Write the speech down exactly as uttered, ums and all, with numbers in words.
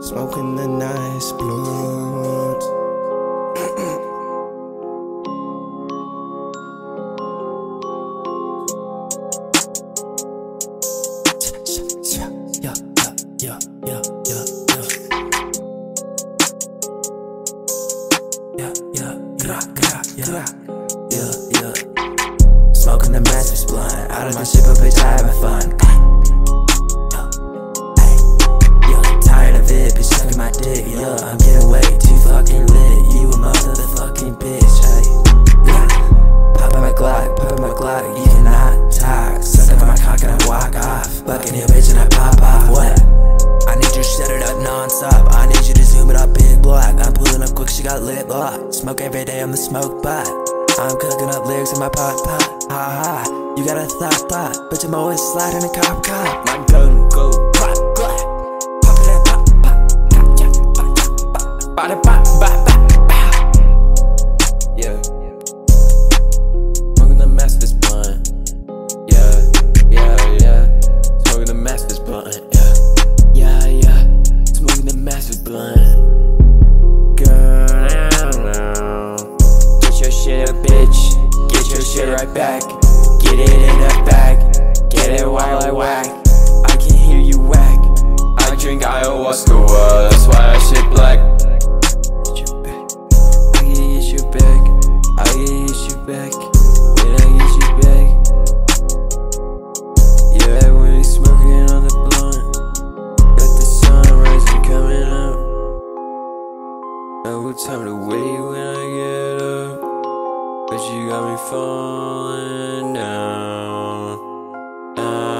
smoking the nice blunt. Yeah, yeah, yeah, yeah, yeah, yeah, yeah, yeah, yeah, yeah, yeah. Smoking the massive blunt, out of my shit, but bitch, I having fun. My dick, yeah, I'm getting way too fucking lit. You a motherfucking bitch, hey. Yeah. Pop out my Glock, pop out my Glock, you cannot talk. Suck up my cock and I walk off. Fucking your bitch and I pop off. What? I need you to shut it up non-stop. I need you to zoom it up big block. I'm pulling up quick, she got lit block. Smoke every day, I'm the smoke bot. I'm cooking up lyrics in my pot pot. Ha ha, you got a thought thought. Bitch, I'm always sliding a cop cop. My gun go pop, glack. Bada ba ba ba ba. Yeah. Smoking the master's blunt. Yeah, yeah, yeah. Smoking the master's blunt. Yeah, yeah, yeah. Smoking the master's blunt. Girl, get your shit up, bitch. Get your shit right back. Get it in a bag. Get it while I whack. I can hear you whack. I drink ayahuasca, uh, that's why I shit black. Back, when I get you back. Yeah, when we smoking on the blunt, got the sun rising coming up. No time to wait when I get up, but you got me falling down, down.